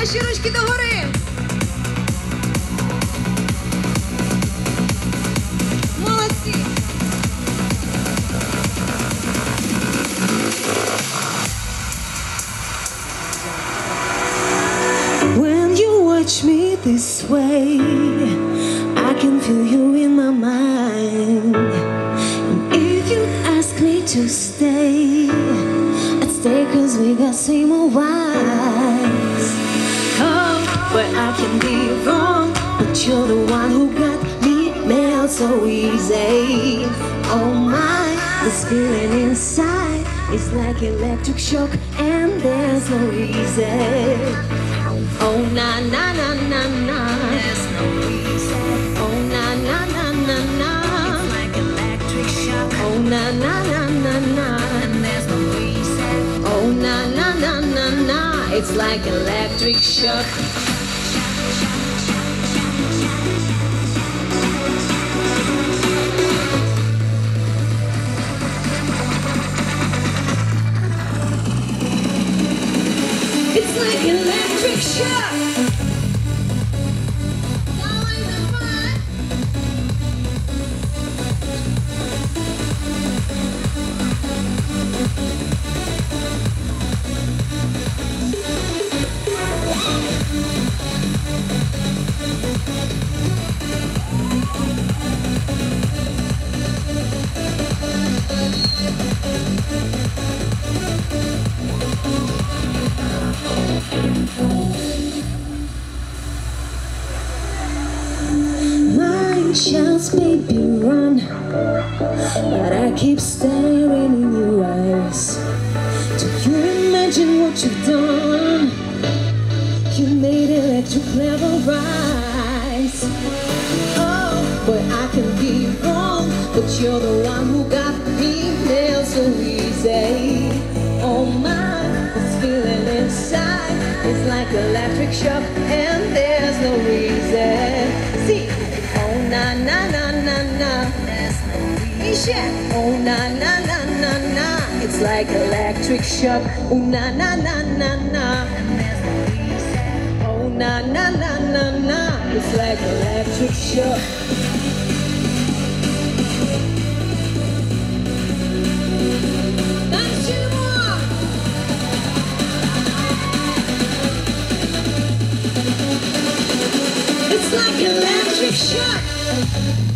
Ваші ручки догори. Молодці. When you watch me this way, I can feel you in my mind. And if you ask me to stay, I'd stay 'cause we got same old vibes. Oh, but I can be wrong, but you're the one who got me nailed so easy. Oh my, this feeling inside is like electric shock, and there's no reason. Oh na na na na na, there's no reason. Oh na na na na na, it's like electric shock. Oh na na na na na, and there's no reason. Oh na na na na na, it's like electric shock. It's like electric shock. Shouts, baby, run, but I keep staring in your eyes. Do you imagine what you've done? You made electric level rise. Oh, but I can be wrong, but you're the one who got me nailed so easy. Oh my, this feeling inside is like electric shock, and there's no reason. See. Oh na na na na na, there's no reason. Oh na na na na na, it's like electric shock. Oh na na na na na, and there's no reason. Oh na na na na na, it's like electric shock. It's like electric shock.